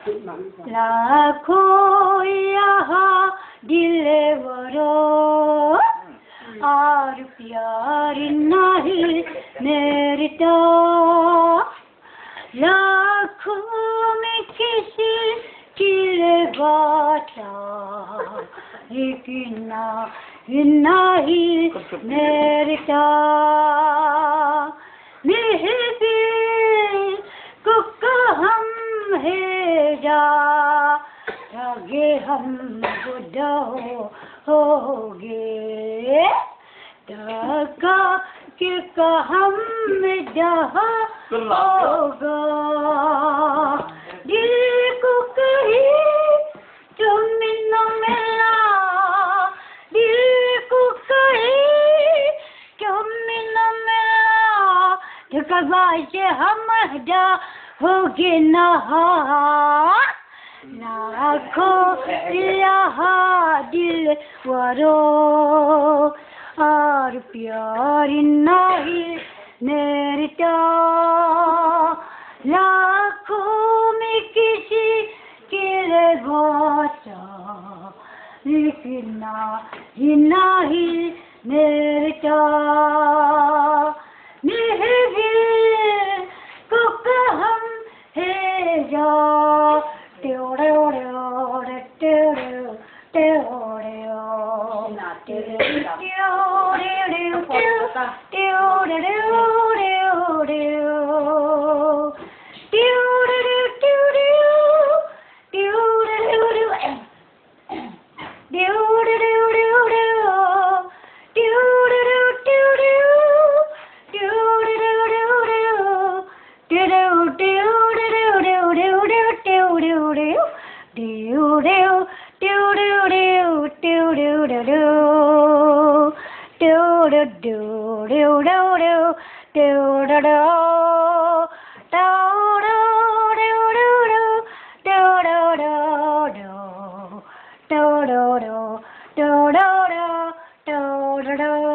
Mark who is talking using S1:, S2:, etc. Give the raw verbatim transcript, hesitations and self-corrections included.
S1: लाखों यहाँ दिलवरों और प्यार नहीं मेरी तो लाखों में किसी की बाता लेकिन नहीं मेरी तो मेरे हम है जा आगे हम बुढ़ा होगे तका के का हम जहा होगा दिल को कहीं तुम न मिला दिल को कहीं तुम न मिला कबाज हम जा होगे ना लाखों यहाँ दिलवरों और प्यार नहीं मेरी तो लाखों में किसी के बाता लेकिन नहीं मेरी तो मेरे do do do do do do do do do